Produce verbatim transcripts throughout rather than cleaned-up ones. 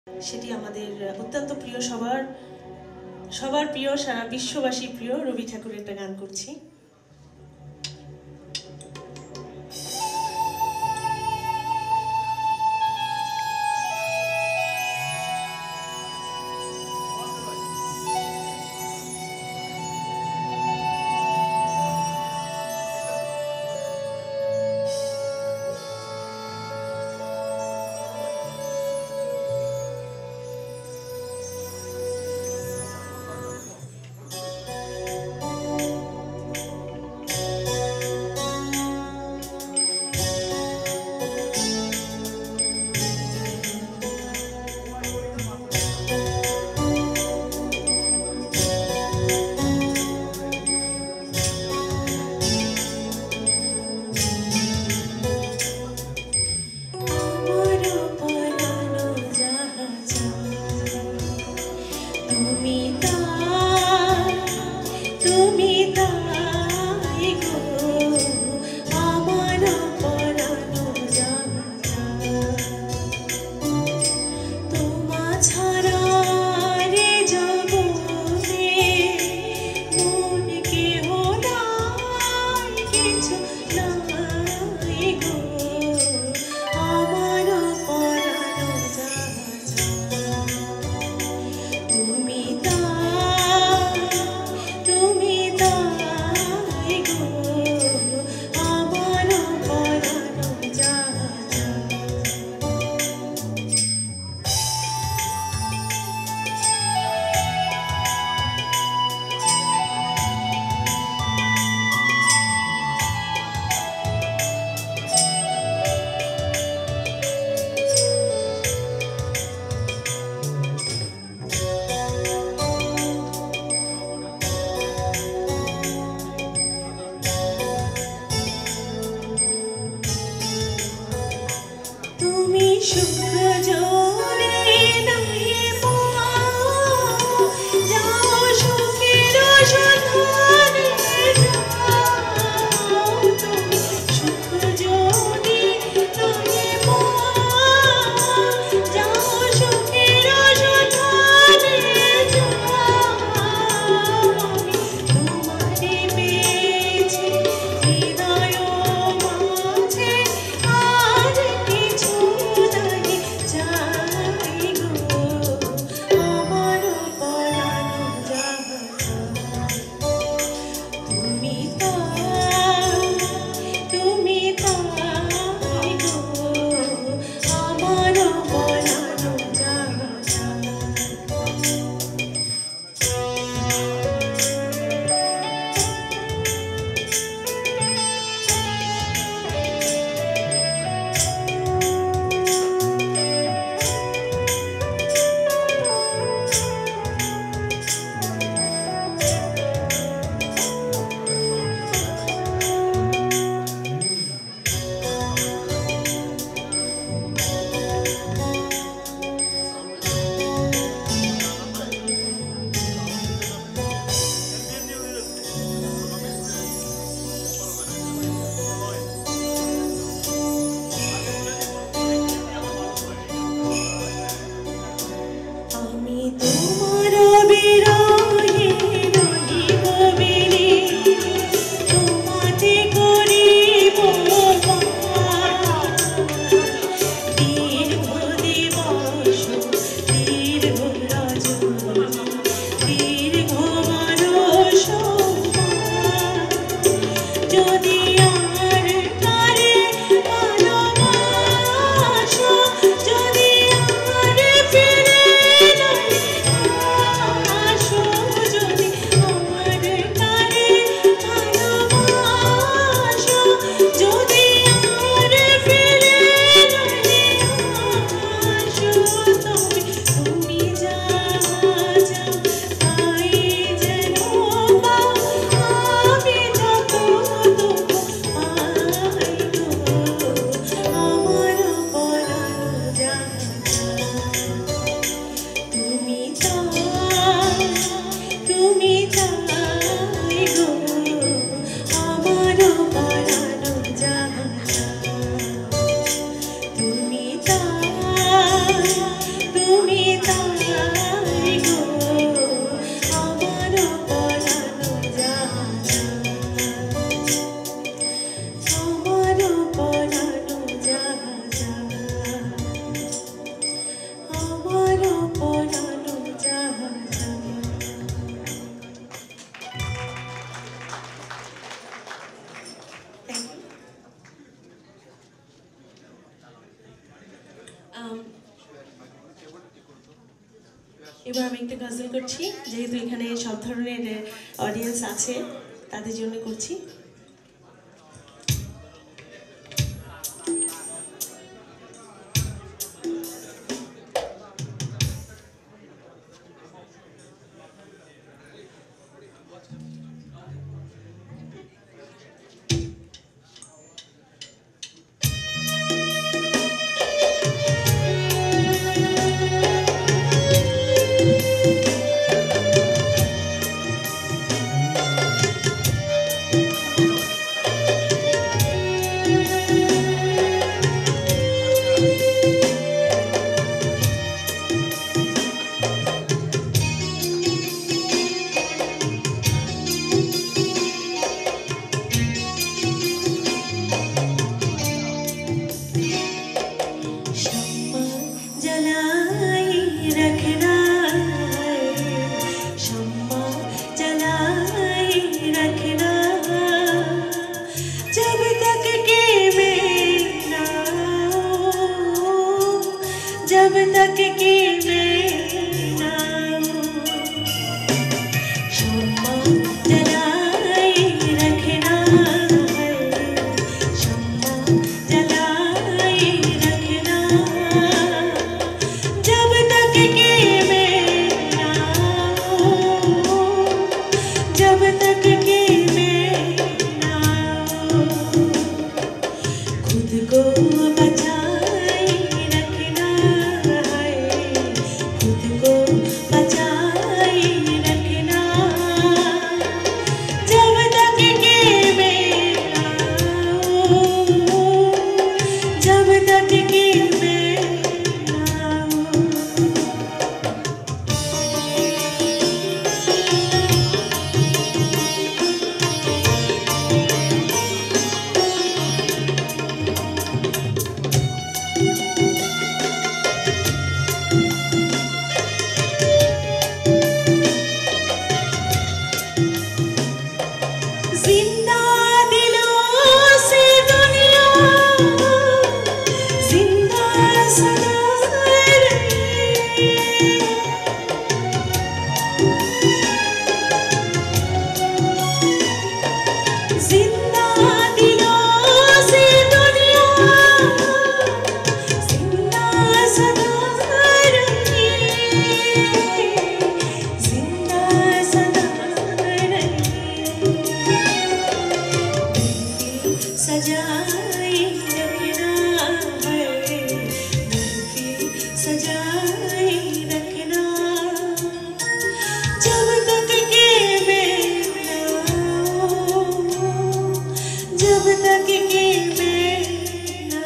সেটি আমাদের অত্যন্ত প্রিয়, সবার সবার প্রিয়, সারা বিশ্ববাসী প্রিয় রবি ঠাকুরের একটা গান করছি। এবার আমি একটা গজল করছি, যেহেতু এখানে সব ধরনের অডিয়েন্স আছে তাদের জন্য করছি। जब तक कि मैं ना शम्मा जलाए रखना है, शम्मा जलाए रखना जब तक कि मैं ना जब तक कि मैं ना खुद को बचाए रखना है, खुद को बचाए रखना जब तक कि मैं ना जब तक कि मैं ना जिंदा दिलों से दुनिया जिंदा सदा रहे, जिंदा दिलों से दुनिया जिंदा सदा रहे, जिंदा सदा रहे सजाए रखना है, महफिल सजाए रखना जब तक कि मैं ना जब तक कि मैं ना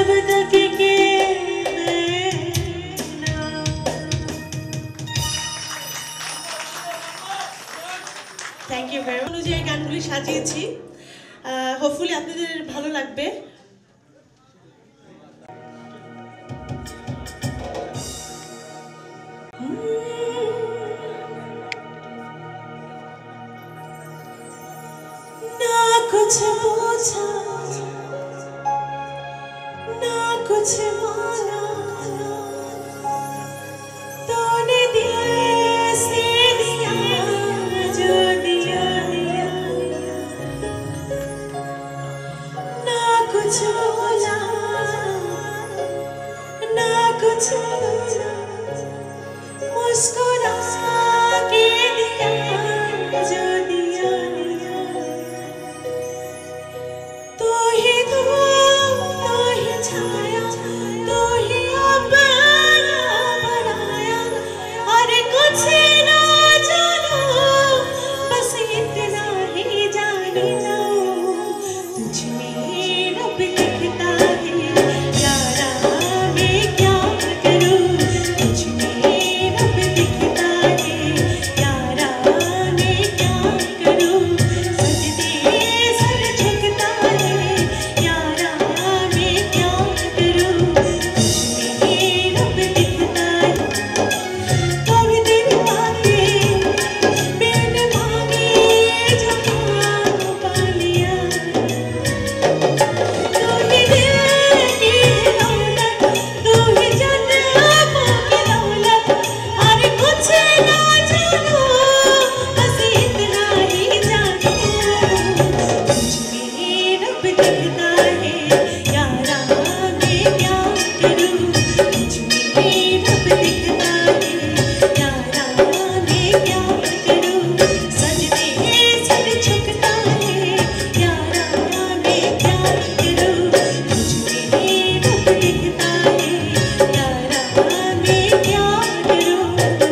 जब तक के থ্যাংক ইউ ভেরি মাচ। অনুযায়ী গানগুলি সাজিয়েছি, হোপফুলি আপনাদের ভালো লাগবে। ना कुछ पूछा ना कुछ मांगा, तूने दिल से दिया जो दिया, ना कुछ बोला ना कुछ बोला, मुस्कुरा के दिया जो दिया। तू ही तू तू ही छाया, तू ही अपना बनाया, और कुछ ना जानो बस इतना ही जानो, तुझ में रब दिखता है यारा, मैं क्या करूं, तुझ में रब दिखता है यारा, मैं क्या करूं, सजदे सर झुकता है यारा, मैं क्या करूं, तुझ में रब दिखता है। कभी तेरी बातें बिन मांगे जहाँ पा लिया, तू ही दिल की दौलत, तू ही जन्मों की दौलत, और कुछ ना जानो बस इतना ही जानो, तुझ में रब दिखता है यारा, मैं क्या करूं, तुझ में रब दिखता है यारा, मैं क्या करूं, सजदे सर झुकता है यारा, मैं क्या करूं, तुझ में रब दिखता है यारा, मैं क्या करूं।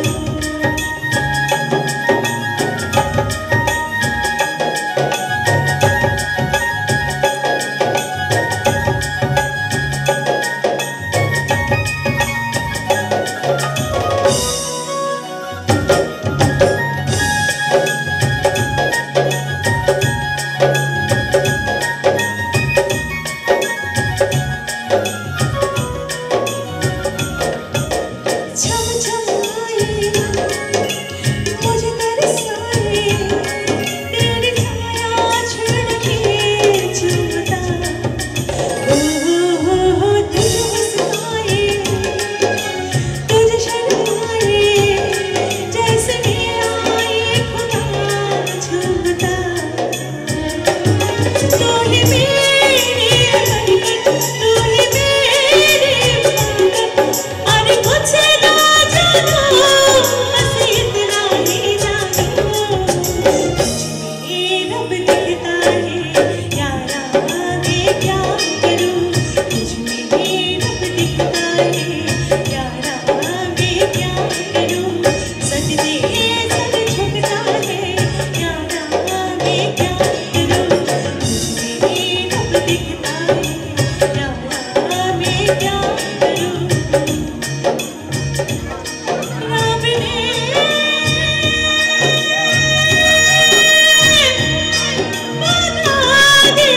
झम झम आए मुझे तरसाए, तेरी छाया छिड़ के चुभता, ओ हो हो हो तुझ मुस्काए, तुझ शर्माए, जैसे मेरा ये खुदा झूमता, तू ही मेरी बरकत, तू ही मेरी इबादत, और कुछ ना जानो बस इतना ही जानो, तुझ में रब दिखता है यारा, मैं क्या करूं, तुझ में रब दिखता है यारा, मैं क्या करूं, सजदे सर झुकता है यारा, मैं क्या करूं, तुझ में रब दिखता है यारा, मैं क्या करूं। रब ने बना दी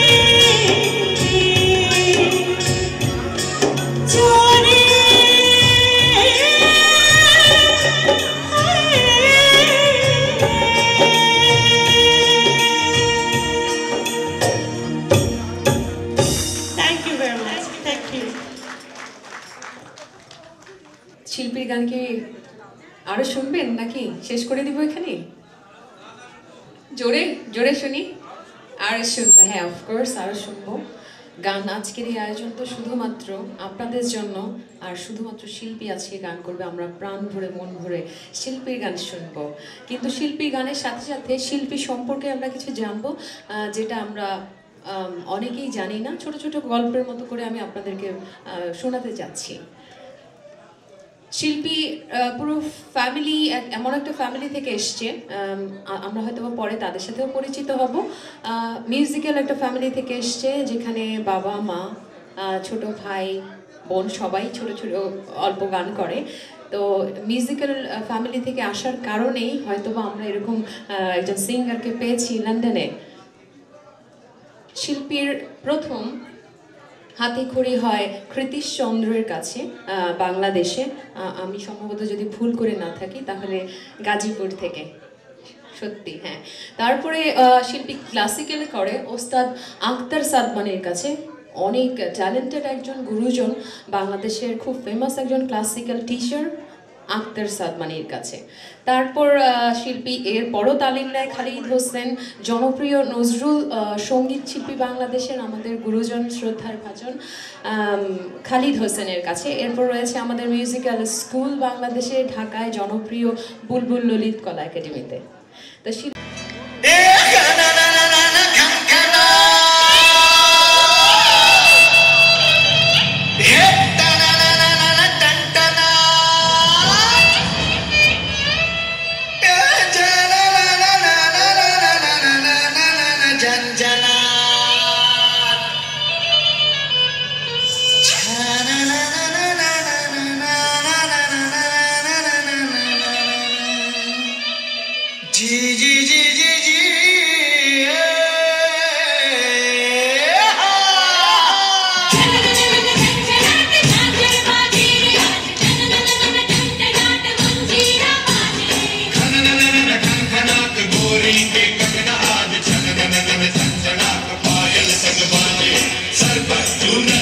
जोड़ी, thank you very much, thank you. শিল্পীর গান কি আরো শুনবেন নাকি শেষ করে দিব এখানে? জোরে জোরে শুনি, আর শুনবো, হ্যাঁ অফকোর্স আরো শুনবো গান। আজকের এই আয়োজন তো শুধুমাত্র আপনাদের জন্য, আর শুধুমাত্র শিল্পী আজকে গান করবে, আমরা প্রাণ ভরে মন ভরে শিল্পীর গান শুনবো। কিন্তু শিল্পীর গানের সাথে সাথে শিল্পী সম্পর্কে আমরা কিছু জানবো, যেটা আমরা অনেকেই জানি না। ছোট ছোট গল্পের মতো করে আমি আপনাদেরকে শোনাতে যাচ্ছি। শিল্পী পুরো ফ্যামিলি এমন একটা ফ্যামিলি থেকে এসছে, আমরা হয়তো পরে তাদের সাথেও পরিচিত হব। মিউজিক্যাল একটা ফ্যামিলি থেকে এসছে, যেখানে বাবা মা ছোট ভাই বোন সবাই ছোট ছোট অল্প গান করে। তো মিউজিক্যাল ফ্যামিলি থেকে আসার কারণেই হয়তোবা আমরা এরকম একজন সিঙ্গারকে পেয়েছি লন্ডনে। শিল্পীর প্রথম হাতেখড়ি হয় কৃতিশ চন্দ্রের কাছে বাংলাদেশে, আমি সম্ভবত যদি ভুল করে না থাকি তাহলে গাজীপুর থেকে, সত্যি হ্যাঁ। তারপরে শিল্পী ক্লাসিক্যাল করে ওস্তাদ আখতার সাদমানের কাছে, অনেক ট্যালেন্টেড একজন গুরুজন, বাংলাদেশের খুব ফেমাস একজন ক্লাসিক্যাল টিচার আখতার সাদমানির কাছে। তারপর শিল্পী এর পরও তালিম নেয় খালিদ হোসেন, জনপ্রিয় নজরুল সঙ্গীত শিল্পী বাংলাদেশের, আমাদের গুরুজন শ্রদ্ধার ভাজন খালিদ হোসেনের কাছে। এরপর রয়েছে আমাদের মিউজিক্যাল স্কুল বাংলাদেশে ঢাকায় জনপ্রিয় বুলবুল ললিত কলা একাডেমিতে। তো Sarva